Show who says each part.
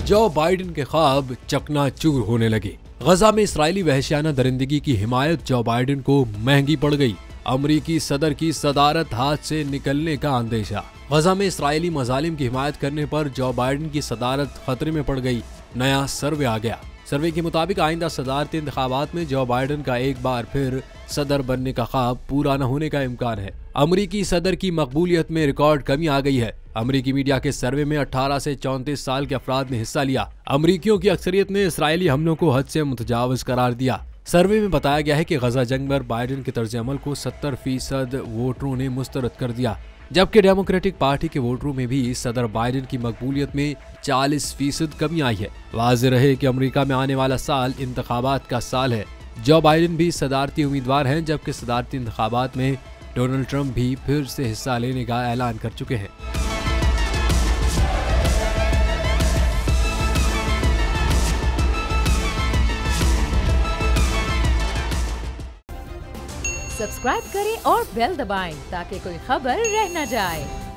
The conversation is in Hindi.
Speaker 1: जो बाइडेन के ख्वाब चकनाचूर होने लगे। गजा में इस्राएली वहशियाना दरिंदगी की हिमायत जो बाइडेन को महंगी पड़ गई। अमरीकी सदर की सदारत हाथ से निकलने का अंदेशा। गजा में इस्राएली मजालिम की हिमायत करने पर जो बाइडेन की सदारत खतरे में पड़ गई। नया सर्वे आ गया। सर्वे के मुताबिक आइंदा सदारती इंतखाबात में जो बाइडेन का एक बार फिर सदर बनने का ख्वाब पूरा न होने का इम्कान है। अमरीकी सदर की मकबूलियत में रिकॉर्ड कमी आ गई है। अमरीकी मीडिया के सर्वे में 18 से 34 साल के अफराद ने हिस्सा लिया। अमरीकियों की अक्सरियत ने इसराइली हमलों को हद से मुतजावज करार दिया। सर्वे में बताया गया है कि गजा जंग पर बाइडेन के तर्ज अमल को 70% वोटरों ने मुस्तरद कर दिया, जबकि डेमोक्रेटिक पार्टी के वोटरों में भी सदर बाइडेन की मकबूलियत में 40% कमी आई है। वाज़ेह रहे कि अमेरिका में आने वाला साल इंतखाबात का साल है। जो बाइडेन भी सदारती उम्मीदवार हैं, जबकि सदारती इंतखाबात में डोनाल्ड ट्रंप भी फिर से हिस्सा लेने का ऐलान कर चुके हैं।
Speaker 2: सब्सक्राइब करें और बेल दबाएं ताकि कोई खबर रह न जाए।